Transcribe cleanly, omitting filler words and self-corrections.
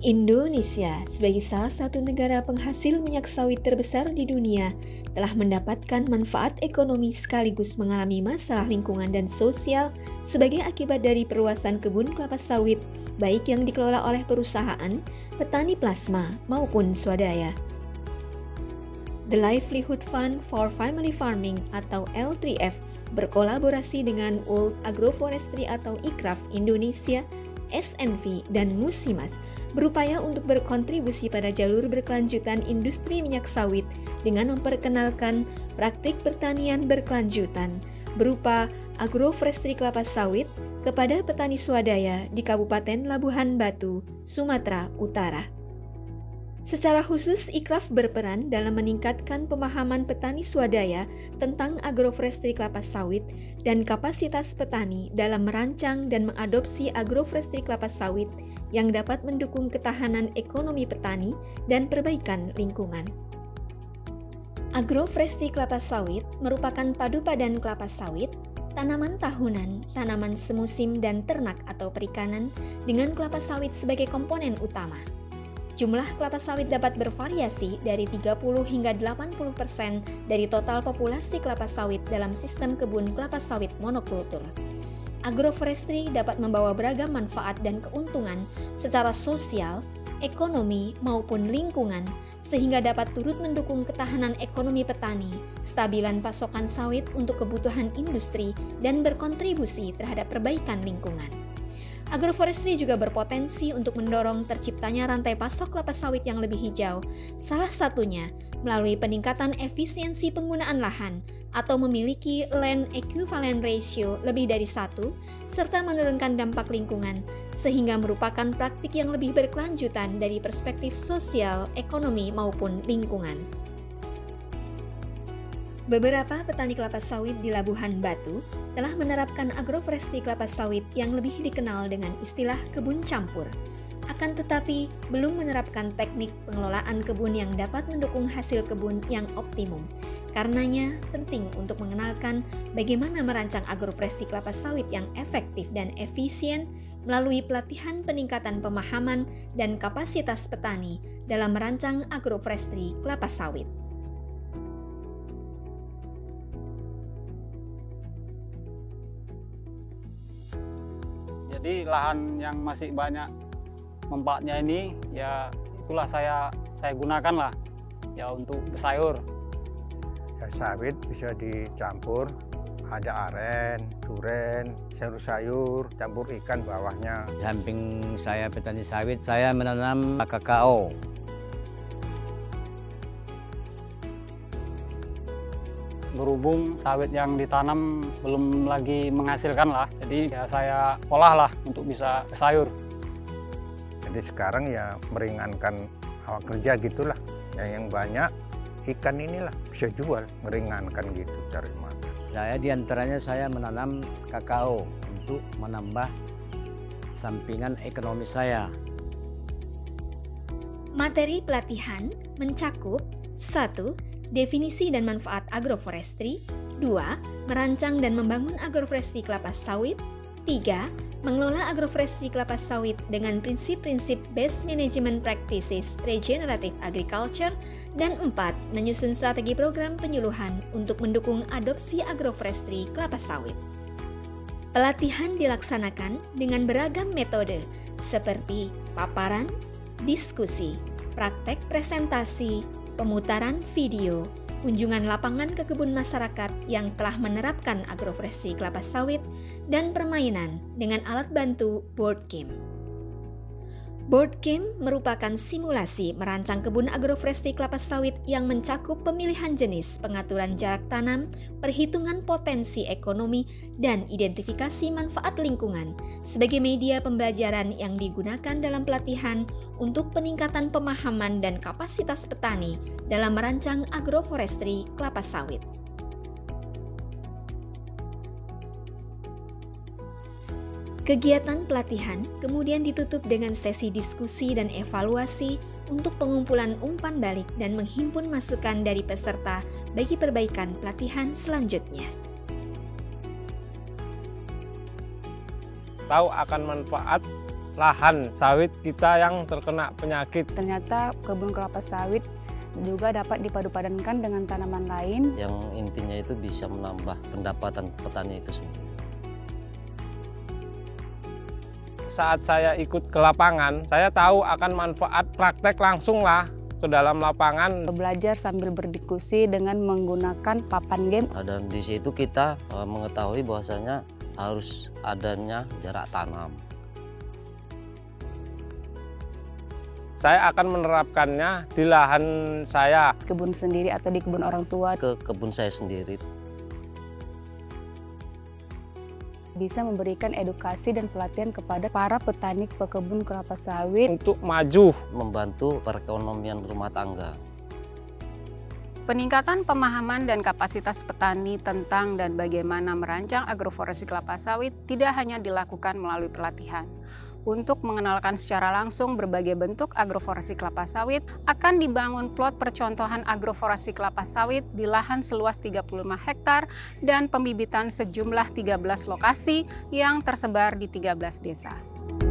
Indonesia, sebagai salah satu negara penghasil minyak sawit terbesar di dunia, telah mendapatkan manfaat ekonomi sekaligus mengalami masalah lingkungan dan sosial sebagai akibat dari perluasan kebun kelapa sawit, baik yang dikelola oleh perusahaan, petani plasma, maupun swadaya. The Livelihood Fund for Family Farming atau L3F berkolaborasi dengan World Agroforestry atau ICRAF Indonesia, SNV, dan Musimas berupaya untuk berkontribusi pada jalur berkelanjutan industri minyak sawit dengan memperkenalkan praktik pertanian berkelanjutan berupa agroforestry kelapa sawit kepada petani swadaya di Kabupaten Labuhan Batu, Sumatera Utara. Secara khusus, ICRAF berperan dalam meningkatkan pemahaman petani swadaya tentang agroforestry kelapa sawit dan kapasitas petani dalam merancang dan mengadopsi agroforestry kelapa sawit yang dapat mendukung ketahanan ekonomi petani dan perbaikan lingkungan. Agroforestry kelapa sawit merupakan padu padan kelapa sawit, tanaman tahunan, tanaman semusim, dan ternak atau perikanan dengan kelapa sawit sebagai komponen utama. Jumlah kelapa sawit dapat bervariasi dari 30 hingga 80% dari total populasi kelapa sawit dalam sistem kebun kelapa sawit monokultur. Agroforestry dapat membawa beragam manfaat dan keuntungan secara sosial, ekonomi, maupun lingkungan, sehingga dapat turut mendukung ketahanan ekonomi petani, stabilan pasokan sawit untuk kebutuhan industri, dan berkontribusi terhadap perbaikan lingkungan. Agroforestry juga berpotensi untuk mendorong terciptanya rantai pasok kelapa sawit yang lebih hijau, salah satunya melalui peningkatan efisiensi penggunaan lahan atau memiliki land equivalent ratio lebih dari 1, serta menurunkan dampak lingkungan, sehingga merupakan praktik yang lebih berkelanjutan dari perspektif sosial, ekonomi, maupun lingkungan. Beberapa petani kelapa sawit di Labuhan Batu telah menerapkan agroforestry kelapa sawit yang lebih dikenal dengan istilah kebun campur. Akan tetapi, belum menerapkan teknik pengelolaan kebun yang dapat mendukung hasil kebun yang optimum. Karenanya, penting untuk mengenalkan bagaimana merancang agroforestry kelapa sawit yang efektif dan efisien melalui pelatihan peningkatan pemahaman dan kapasitas petani dalam merancang agroforestry kelapa sawit. Jadi lahan yang masih banyak manfaatnya ini, ya itulah saya gunakan lah ya untuk bersayur. Ya, sawit bisa dicampur, ada aren, duren, sayur-sayur, campur ikan bawahnya. Samping saya petani sawit, saya menanam kakao. Berhubung sawit yang ditanam belum lagi menghasilkan lah, jadi ya saya olah lah untuk bisa sayur. Jadi sekarang ya meringankan awak kerja gitulah. Yang banyak ikan inilah bisa jual, meringankan gitu cari makan. Saya diantaranya saya menanam kakao untuk menambah sampingan ekonomi saya. Materi pelatihan mencakup 1. Definisi dan manfaat agroforestry. 2. Merancang dan membangun agroforestry kelapa sawit. 3. Mengelola agroforestry kelapa sawit dengan prinsip-prinsip Best Management Practices Regenerative Agriculture. Dan 4. Menyusun strategi program penyuluhan untuk mendukung adopsi agroforestry kelapa sawit. Pelatihan dilaksanakan dengan beragam metode seperti paparan, diskusi, praktek presentasi, pemutaran video, kunjungan lapangan ke kebun masyarakat yang telah menerapkan agroforestry kelapa sawit, dan permainan dengan alat bantu board game. Board game merupakan simulasi merancang kebun agroforestry kelapa sawit yang mencakup pemilihan jenis, pengaturan jarak tanam, perhitungan potensi ekonomi, dan identifikasi manfaat lingkungan sebagai media pembelajaran yang digunakan dalam pelatihan untuk peningkatan pemahaman dan kapasitas petani dalam merancang agroforestry kelapa sawit. Kegiatan pelatihan kemudian ditutup dengan sesi diskusi dan evaluasi untuk pengumpulan umpan balik dan menghimpun masukan dari peserta bagi perbaikan pelatihan selanjutnya. Tahu akan manfaat lahan sawit kita yang terkena penyakit. Ternyata kebun kelapa sawit juga dapat dipadu-padankan dengan tanaman lain. Yang intinya itu bisa menambah pendapatan petani itu sendiri. Saat saya ikut ke lapangan, saya tahu akan manfaat praktek langsung lah ke dalam lapangan. Belajar sambil berdiskusi dengan menggunakan papan game. Dan di situ kita mengetahui bahwasanya harus adanya jarak tanam. Saya akan menerapkannya di lahan saya. Kebun sendiri atau di kebun orang tua. Ke kebun saya sendiri. Bisa memberikan edukasi dan pelatihan kepada para petani pekebun kelapa sawit untuk maju membantu perekonomian rumah tangga. Peningkatan pemahaman dan kapasitas petani tentang dan bagaimana merancang agroforestry kelapa sawit tidak hanya dilakukan melalui pelatihan. Untuk mengenalkan secara langsung berbagai bentuk agroforestry kelapa sawit, akan dibangun plot percontohan agroforestry kelapa sawit di lahan seluas 35 hektar dan pembibitan sejumlah 13 lokasi yang tersebar di 13 desa.